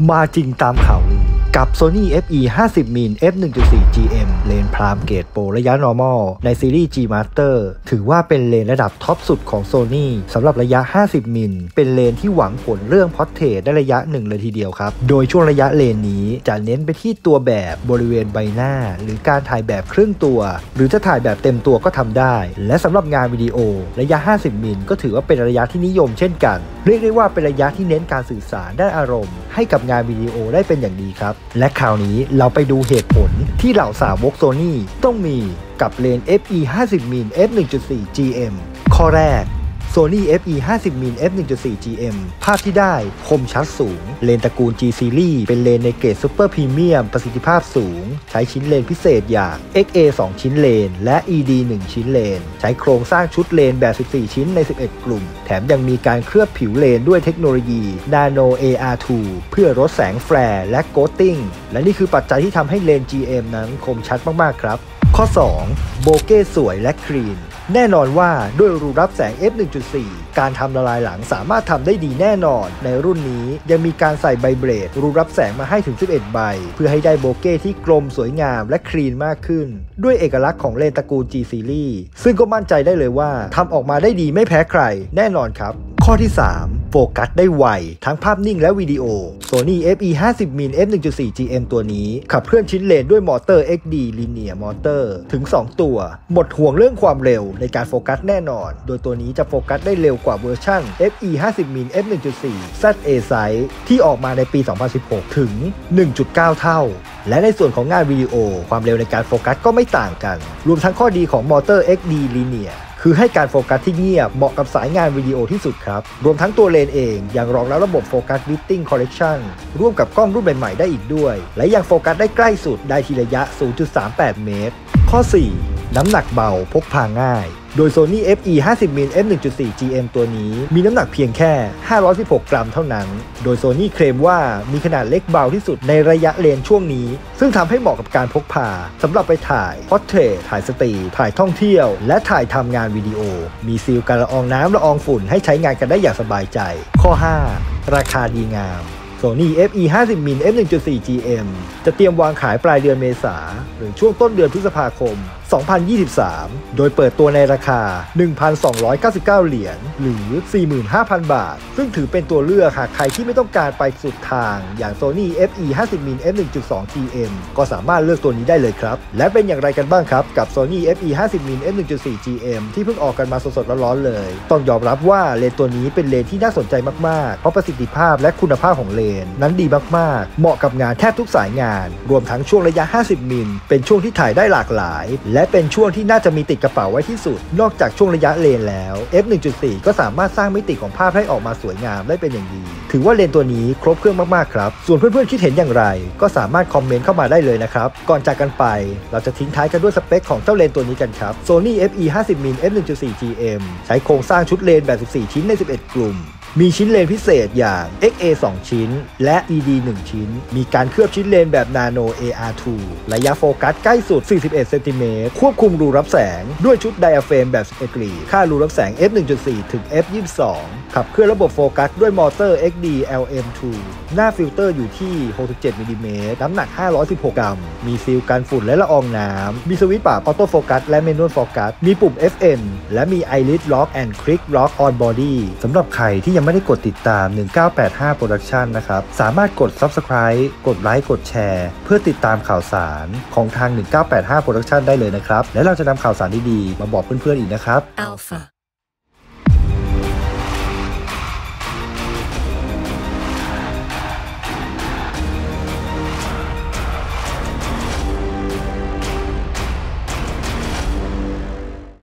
มาจริงตามข่าวลือกับ Sony FE 50 มิล f 1.4 GM เลนส์พรามเกรดโปรระยะ normal ในซีรีส์ G Master ถือว่าเป็นเลนส์ระดับท็อปสุดของ Sony สำหรับระยะ 50 มิลเป็นเลนส์ที่หวังผลเรื่องพอร์เทรตได้ระยะหนึ่งเลยทีเดียวครับโดยช่วงระยะเลนนี้จะเน้นไปที่ตัวแบบบริเวณใบหน้าหรือการถ่ายแบบครึ่งตัวหรือจะถ่ายแบบเต็มตัวก็ทำได้และสำหรับงานวิดีโอระยะ 50 มิลก็ถือว่าเป็นระยะที่นิยมเช่นกันเรียกได้ว่าเป็นระยะที่เน้นการสื่อสารด้านอารมณ์ให้กับงานวิดีโอได้เป็นอย่างดีครับและคราวนี้เราไปดูเหตุผลที่เหล่าสาวก Sony ต้องมีกับเลนส์ FE 50 มิล f 1.4 GM ข้อแรก Sony FE 50 มิล f 1.4 GM ภาพที่ได้คมชัดสูงเลนส์ตระกูล G Series เป็นเลนส์ในเกรดซูเปอร์พรีเมียมประสิทธิภาพสูงใช้ชิ้นเลนส์พิเศษอย่าง XA 2 ชิ้นเลนและ ED 1 ชิ้นเลนใช้โครงสร้างชุดเลนแบบ 14 ชิ้นใน 11 กลุ่มแถมยังมีการเคลือบผิวเลนด้วยเทคโนโลยี Nano AR2 เพื่อลดแสงแฟร์และโกตติ้งและนี่คือปัจจัยที่ทำให้เลนส์ GM นั้นคมชัดมากๆครับข้อ 2 โบเก้สวยและคลีนแน่นอนว่าด้วยรูรับแสง f 1.4 การทำละลายหลังสามารถทำได้ดีแน่นอนในรุ่นนี้ยังมีการใส่ไบเบรดรูรับแสงมาให้ถึง 11 ใบเพื่อให้ได้โบเก้ที่กลมสวยงามและคลีนมากขึ้นด้วยเอกลักษณ์ของเลนส์ตระกูล G Series ซึ่งก็มั่นใจได้เลยว่าทำออกมาได้ดีไม่แพ้ใครแน่นอนครับข้อที่ 3 โฟกัสได้ไวทั้งภาพนิ่งและวิดีโอ Sony FE 50 มิล f 1.4 GM ตัวนี้ขับเคลื่อนชิ้นเลนด้วยมอเตอร์ XD Linear Motor ถึง 2 ตัวหมดห่วงเรื่องความเร็วในการโฟกัสแน่นอนโดยตัวนี้จะโฟกัสได้เร็วกว่าเวอร์ชัน FE 50 มิล f 1.4 ZA Size ที่ออกมาในปี 2016 ถึง 1.9 เท่าและในส่วนของงานวิดีโอความเร็วในการโฟกัสก็ไม่ต่างกันรวมทั้งข้อดีของมอเตอร์ XD Linearคือให้การโฟกัสที่เงียบเหมาะกับสายงานวิดีโอที่สุดครับรวมทั้งตัวเลนเองยังรองรับระบบโฟกัสลิฟติ้งคอร์เรคชั่นร่วมกับกล้องรุ่นใหม่ๆได้อีกด้วยและยังโฟกัสได้ใกล้สุดได้ที่ระยะ 0.38 เมตรข้อ 4 น้ำหนักเบาพกพาง่ายโดย Sony FE 50 มิล f 1.4 GM ตัวนี้มีน้ำหนักเพียงแค่ 516 กรัมเท่านั้นโดย Sony เคลมว่ามีขนาดเล็กเบาที่สุดในระยะเลนช่วงนี้ซึ่งทำให้เหมาะกับการพกพาสำหรับไปถ่ายพอร์เทรตถ่ายสตรีทถ่ายท่องเที่ยวและถ่ายทำงานวิดีโอมีซีลกันละอองน้ำละอองฝุ่นให้ใช้งานกันได้อย่างสบายใจข้อ 5 ราคาดีงามSony FE 50 มิล f 1.4 GM จะเตรียมวางขายปลายเดือนเมษาหรือช่วงต้นเดือนพฤษภาคม 2023 โดยเปิดตัวในราคา 1,299 เหรียญหรือ 45,000 บาทซึ่งถือเป็นตัวเลือกหากใครที่ไม่ต้องการไปสุดทางอย่าง Sony FE 50 มิล f 1.2 GM ก็สามารถเลือกตัวนี้ได้เลยครับและเป็นอย่างไรกันบ้างครับกับ Sony FE 50 มิล f 1.4 GM ที่เพิ่งออกกันมาสดๆร้อนๆเลยต้องยอมรับว่าเลนส์ตัวนี้เป็นเลนส์ที่น่าสนใจมากๆเพราะประสิทธิภาพและคุณภาพของเลนส์นั้นดีมากๆเหมาะกับงานแทบทุกสายงานรวมทั้งช่วงระยะ 50 มิลเป็นช่วงที่ถ่ายได้หลากหลายและเป็นช่วงที่น่าจะมีติดกระเป๋าไว้ที่สุดนอกจากช่วงระยะเลนแล้ว f 1.4 ก็สามารถสร้างมิติของภาพให้ออกมาสวยงามได้เป็นอย่างดีถือว่าเลนตัวนี้ครบเครื่องมากๆครับส่วนเพื่อนๆคิดเห็นอย่างไรก็สามารถคอมเมนต์เข้ามาได้เลยนะครับก่อนจากกันไปเราจะทิ้งท้ายกันด้วยสเปคของเจ้าเลนตัวนี้กันครับ Sony FE 50 มิล f 1.4 GM ใช้โครงสร้างชุดเลนแบบ 14 ชิ้นใน 11 กลุ่มมีชิ้นเลนพิเศษอย่าง XA 2 ชิ้นและ ED 1 ชิ้นมีการเคลือบชิ้นเลนแบบ Nano AR2 ระยะโฟกัสใกล้สุด 41 เซนติเมตรควบคุมรูรับแสงด้วยชุดไดอะเฟรมแบบ 11 กรีดค่ารูรับแสง f 1.4 ถึง f 22ขับเคลื่อนระบบโฟกัสด้วยมอเตอร์ XD LM2 หน้าฟิลเตอร์อยู่ที่ 67 มิลลิเมตรน้ำหนัก 516 กรัมมีซีลกันฝุ่นและละอองน้ำมีสวิตช์ปรับออโต้โฟกัสและเมนูโฟกัสมีปุ่ม FN และมี Iris Lock and Click Lock on Body สำหรับใครที่ยังไม่ได้กดติดตาม 1985 Production นะครับสามารถกด Subscribe กดไลค์กดแชร์เพื่อติดตามข่าวสารของทาง 1985 Production ได้เลยนะครับและเราจะนำข่าวสารดีๆมาบอกเพื่อนๆอีกนะครับ Alpha